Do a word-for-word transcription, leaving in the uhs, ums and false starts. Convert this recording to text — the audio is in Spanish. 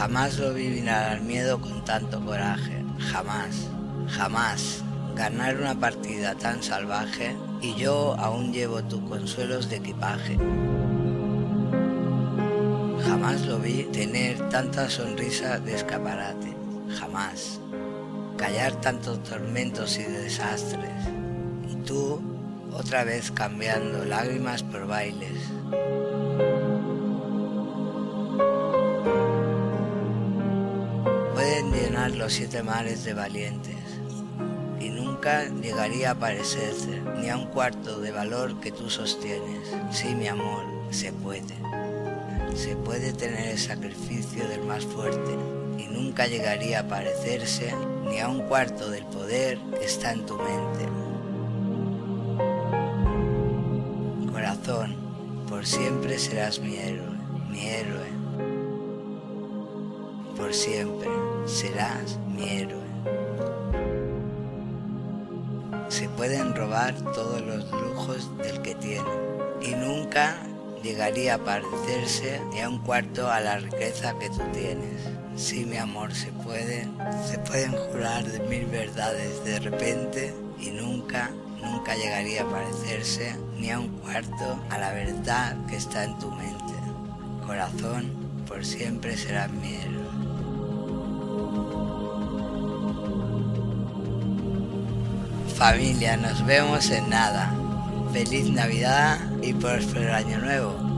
Jamás lo vi mirar al miedo con tanto coraje. Jamás, jamás. Ganar una partida tan salvaje y yo aún llevo tus consuelos de equipaje. Jamás lo vi tener tanta sonrisa de escaparate. Jamás. Callar tantos tormentos y desastres. Y tú, otra vez cambiando lágrimas por bailes. Pueden llenar los siete mares de valientes. Y nunca llegaría a parecerse ni a un cuarto de valor que tú sostienes. Sí, mi amor, se puede. Se puede tener el sacrificio del más fuerte y nunca llegaría a parecerse ni a un cuarto del poder que está en tu mente. Corazón, por siempre serás mi héroe, mi héroe. Por siempre serás mi héroe. Se pueden robar todos los lujos del que tienen y nunca llegaría a parecerse ni a un cuarto a la riqueza que tú tienes. Sí, mi amor, se puede, se pueden jurar de mil verdades de repente y nunca, nunca llegaría a parecerse ni a un cuarto a la verdad que está en tu mente. Corazón, por siempre serás mi héroe. Familia, nos vemos en nada. Feliz Navidad y próspero Año Nuevo.